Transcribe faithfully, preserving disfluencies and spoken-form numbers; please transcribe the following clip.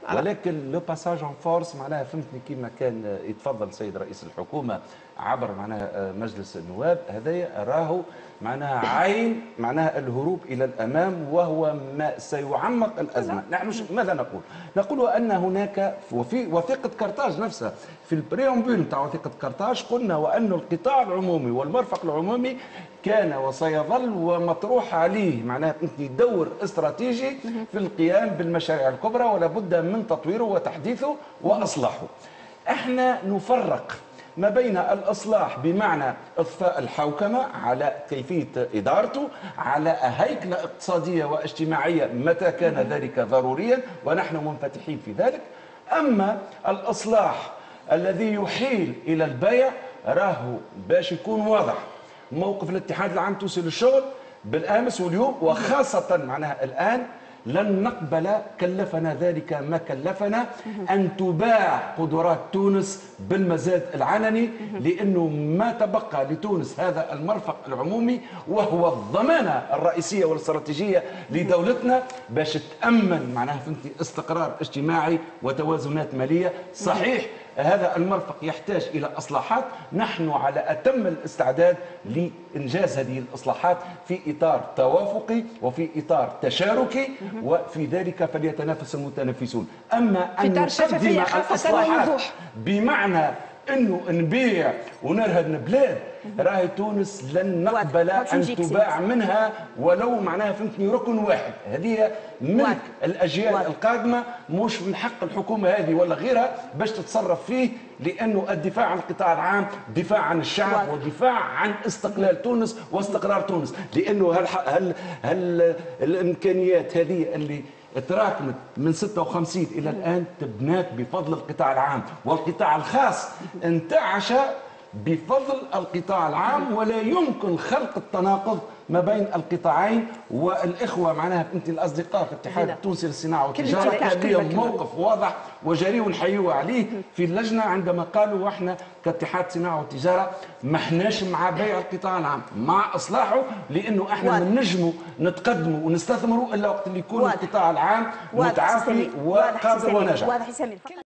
ولكن لو باساج اون فورس معناها فهمتني كيما كان يتفضل السيد رئيس الحكومه عبر معناها مجلس النواب، هذايا راهو معناها عين معناها الهروب الى الامام، وهو ما سيعمق الازمه. نحن ماذا نقول؟ نقول ان هناك وفي وثيقه كرتاج نفسها في البريومبول نتاع وثيقه كرتاج قلنا وان القطاع العمومي والمرفق العمومي كان وسيظل ومطروح عليه معناها دور استراتيجي في القيام بالمشاريع الكبرى، ولا بد من تطويره وتحديثه واصلاحه. احنا نفرق ما بين الإصلاح بمعنى إضفاء الحوكمة على كيفية إدارته، على هيكلة اقتصادية واجتماعية متى كان ذلك ضروريا ونحن منفتحين في ذلك. أما الإصلاح الذي يحيل إلى البيع راهو باش يكون واضح موقف الاتحاد العام التونسي للشغل بالأمس واليوم وخاصة معناها الآن، لن نقبل كلفنا ذلك ما كلفنا أن تباع قدرات تونس بالمزاد العلني، لأنه ما تبقى لتونس هذا المرفق العمومي وهو الضمانة الرئيسية والاستراتيجية لدولتنا باش تأمن معناها فهمتي استقرار اجتماعي وتوازنات مالية. صحيح هذا المرفق يحتاج إلى إصلاحات، نحن على أتم الاستعداد لإنجاز هذه الإصلاحات في إطار توافقي وفي إطار تشاركي، وفي ذلك فليتنافس المتنافسون. أما أن نقدم الإصلاحات بمعنى أنه نبيع ونرهد البلاد، راهي تونس لن نقبل أن تباع منها ولو معناها فهمتني ركن واحد. هذه ملك الأجيال القادمة، مش من حق الحكومة هذه ولا غيرها باش تتصرف فيه، لأنه الدفاع عن القطاع العام دفاع عن الشعب ودفاع عن استقلال تونس واستقرار تونس. لأنه هل هل هل الإمكانيات هذه اللي تراكمت من ستة وخمسين إلى الآن تبنات بفضل القطاع العام، والقطاع الخاص انتعش بفضل القطاع العام، ولا يمكن خلق التناقض ما بين القطاعين. والإخوة معناها أنت الأصدقاء في الاتحاد التونسي للصناعة والتجارة كان لهم موقف واضح وجريء ونحيوه عليه في اللجنة عندما قالوا احنا كاتحاد صناعة والتجارة ما احناش مع بيع القطاع العام، مع إصلاحه، لأنه احنا ما نجموا نتقدموا ونستثمروا إلا وقت اللي يكون القطاع العام متعافي وقادر وناجح.